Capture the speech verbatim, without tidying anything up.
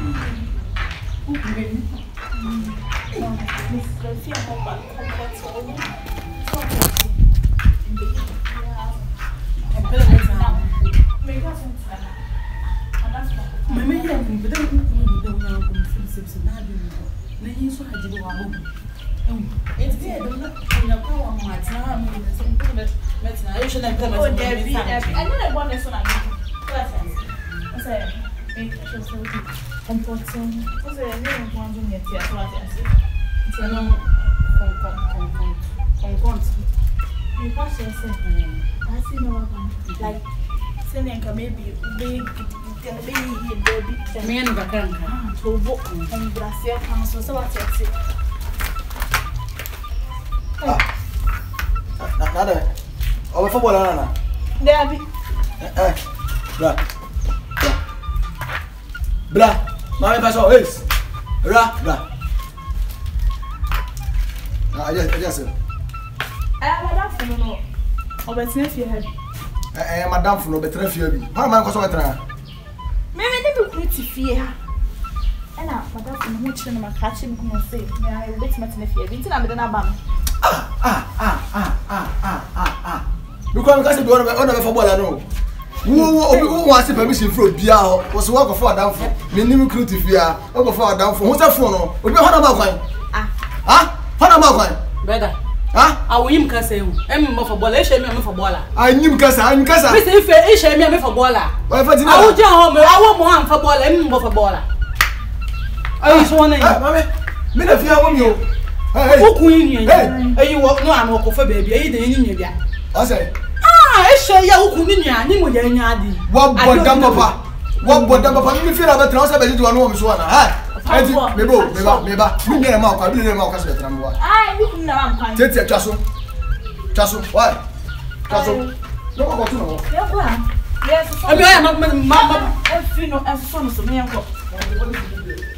Like, saying maybe big, baby, me and the grandma to walk and Brazil council. So what's it? Nada. Over for banana. There be. Eh, bra. Bra. Mami paso, es. Bra, bra. Ah, yes, yes. Eh, madam for no. Obetina fi head. Eh, madam for no betra fi abi. How man ko so betra? Me me ne be kuti fi ha. Eh na madam for no chire na makachi me ko say, me I betima tina fi abi. Ntina me de na ba me. Ah, ah, ah, ah, ah, ah, ah, ah. Because we can say we want to for ball no. Wo obi wo want permission for bia ho. Was work for adam for. Me nim creative here. Work for adam for. Who say for no? Obi ho na ba kwan. Ah. Ah? Ho na ba kwan. Brother. Ah? Awo yim ka say hu. Em mo for ball. E she me me for ball. Anyim kasa, anyim kasa. Me say ife e she me me for ball. Why for dinner? Awo je ho me awo mo han for ball. Em mo for ball. Ayi so na yi. Mami, me na fi awo mi o. Hey, who queen? Hey, you walk no, I'm a coffee baby. I didn't need ya. I say, ah, I show you who couldn't ya, Nimo Yadi. What but dumb papa? What but dumb papa? You feel about transfer to a woman's one. Hi, maybe, maybe, maybe, me and Mark, I didn't know how to get one. I didn't know I'm kind. Take your castle. Castle, why? Castle. No, I got to know. Yes, I mean, I'm not mamma. I feel no, I'm from some young.